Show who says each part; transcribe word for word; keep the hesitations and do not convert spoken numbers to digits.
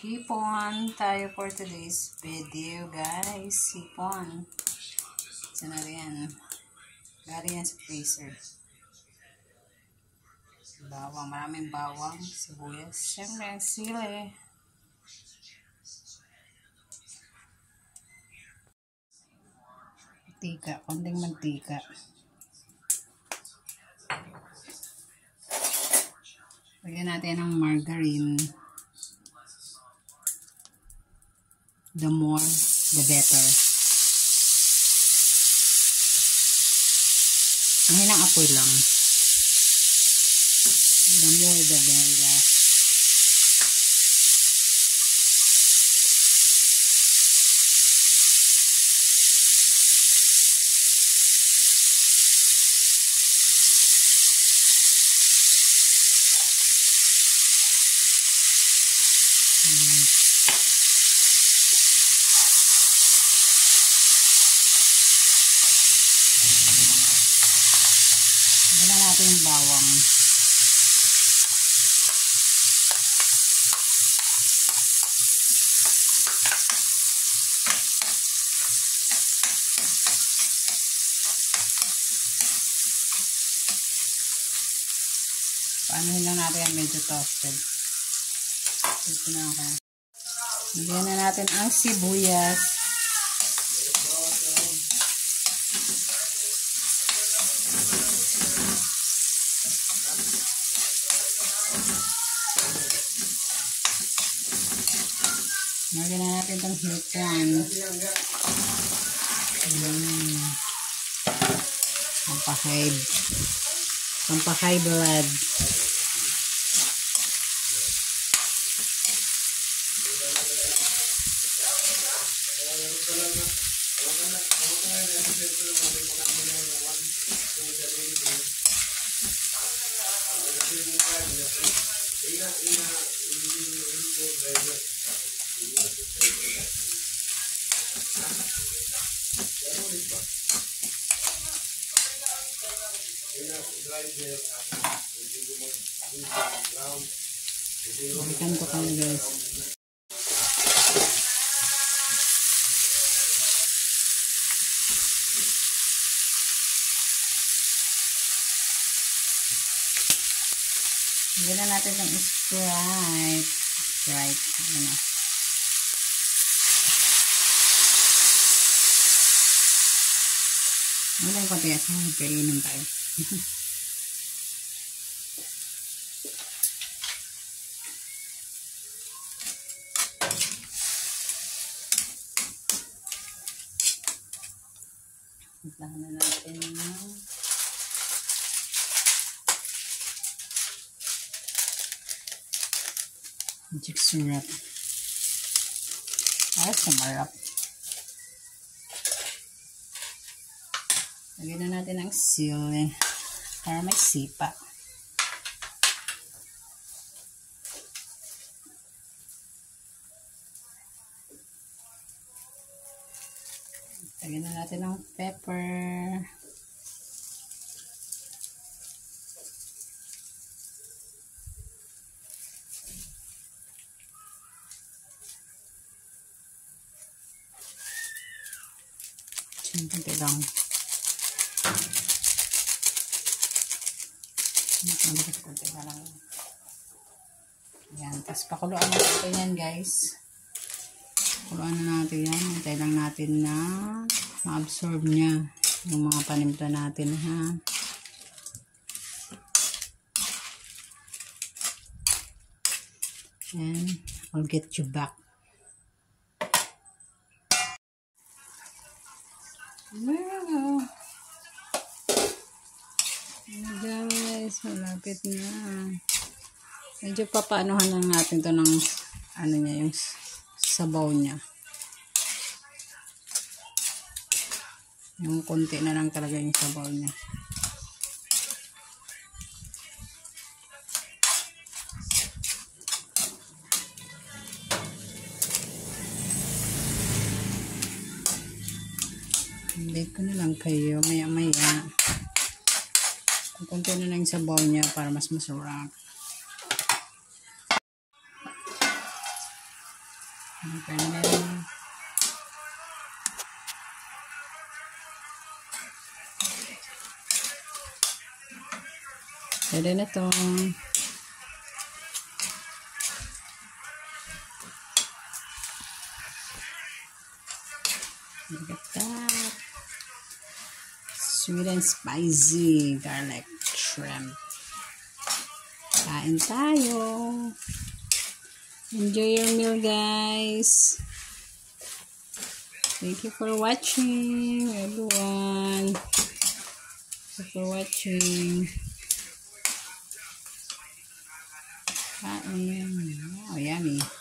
Speaker 1: Hipon tayo for today's video, guys. Hipon. Isa na rin. Galing yan sa freezer. Bawang. Maraming bawang. Sibuyas. Siyempre, ang sili. Mantika. Konting mantika. Lagyan natin ng margarine. The more, the better. Ang hinang apoy lang. The more, the better. Hmm. Gana natin yung bawang. Paanohin lang natin yan medyo toasted. Ito na ako. Lagyan na natin ang sibuyas. Lagyan na natin itong hipon. Hmm. Pampahide. Pampahide blood. Balikan ko kayo, guys. Lagyan na natin ng Sprite. Sprite. Ano. Wala yung konti at magkainom tayo. Islahan na natin yung magic syrup. Ay, samarap. Lagyan na natin ang sili para may sipa. Lagyan na natin ang pepper. Siyempre lang. Kunti na lang. Yan. Tapos pakuluan natin yan, guys. Pakuluan na natin yan. Hintay lang natin na ma-absorb niya yung mga panimpla natin, ha. And I'll get you back. Wow! Guys, malapit na. Medyo papaanuhan lang natin to ng ano niya, yung sabaw niya. Yung konti na lang talaga yung sabaw niya. Bake ko na lang kayo maya maya. Konti na lang sa bowl niya para mas masarap. Ganun. Pwede na to. Look at that. Sweet and spicy garlic shrimp. Kain tayo. Enjoy your meal, guys. Thank you for watching, everyone. Thank you for watching. Kain. Wow, yummy.